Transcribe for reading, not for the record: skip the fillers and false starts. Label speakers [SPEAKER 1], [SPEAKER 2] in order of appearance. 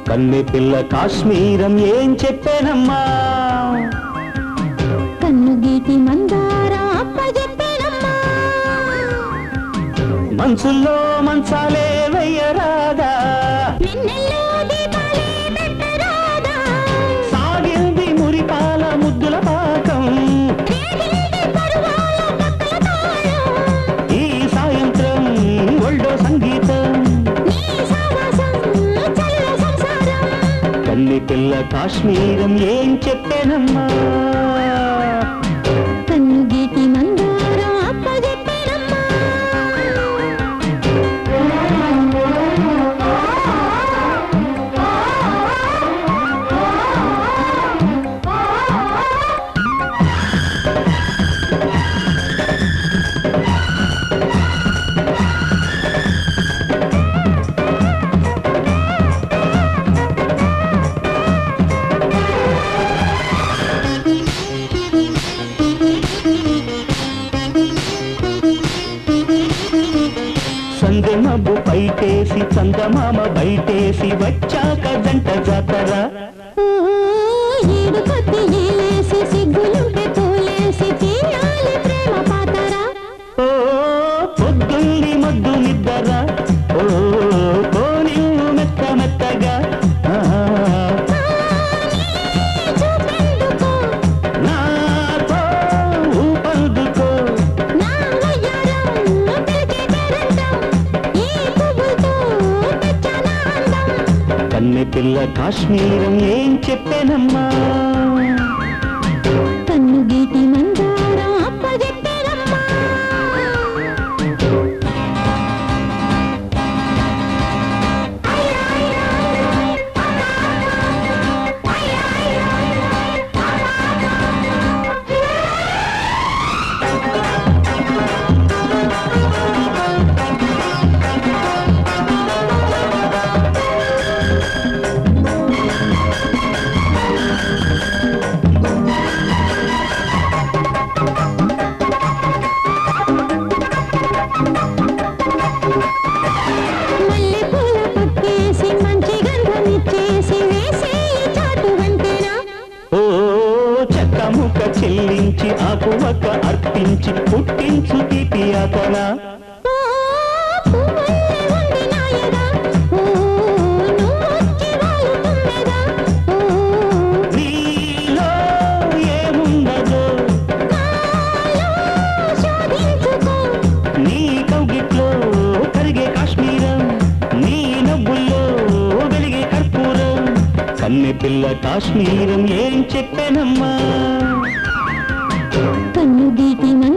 [SPEAKER 1] కన్నె పిల్ల కాశ్మీరం ఏం చెప్పేనమ్మా
[SPEAKER 2] కన్ను గీటి మందారం అప్పజెప్పేనమ్మా
[SPEAKER 1] మనసుల్లో మంచాలే వెయ్యరాదా
[SPEAKER 2] నిన్నెల్లో దీపాలే పెట్టరాదా
[SPEAKER 1] సాగింది మురిపాల ముద్దుల పాకం
[SPEAKER 2] రేగింది పరువాల పక్కల తాళం
[SPEAKER 1] ఈ సాయంత్రం ఒళ్ళో సంగీతం
[SPEAKER 2] నీ సావాసం చల్ల సంసారం
[SPEAKER 1] కన్నె పిల్ల కాశ్మీరం ఏం చెప్పేనమ్మా
[SPEAKER 2] కన్ను గీటి మందారం అప్పజెప్పేనమ్మా
[SPEAKER 1] సందె మబ్బు పైటేసి చందమామ బయటేసి వచ్చాక జంట జాతర
[SPEAKER 2] ఏడు కొద్ది ఏలేసి సిగ్గులుంటే తోలేసి తీయాలి ప్రేమ పాతరా
[SPEAKER 1] ఓ పొద్దుంది మద్దు నిద్దర ఓ కోని మెత్త మెత్తగా
[SPEAKER 2] చూపెందుకో
[SPEAKER 1] నాతో ఊపందుకో
[SPEAKER 2] నా వయ్యారం పిలికే పేరంటం ఈ పువ్వుతో తెచ్చానా అందం
[SPEAKER 1] కన్నె పిల్ల కాశ్మీరం ఏం చెప్పేనమ్మా
[SPEAKER 2] కన్ను గీటి మందారం అప్పజెప్పేనమ్మా మల్లెపూల పక్కేసి మంచి గంధం ఇచ్చేసి వేసే చాటు వంతేనా
[SPEAKER 1] ఓ చెక్క ముక్క చెల్లించి ఆకువక్క అర్పించి పుట్టించు తీపి అతన
[SPEAKER 2] ఓ పువ్వుల్లే ఉంది నాయగా ఓ నువ్వొచ్చి వాలుతున్నదా ఓ
[SPEAKER 1] నీలో ఏముండదో
[SPEAKER 2] నాలో శోధించుకో
[SPEAKER 1] నీ కౌగిట్లో కరిగే కాశ్మీరం నీ నవ్వుల్లో వెలిగే కర్పూరం కన్నె పిల్ల కాశ్మీరం ఏం చెప్పేనమ్మా
[SPEAKER 2] కన్ను గీటి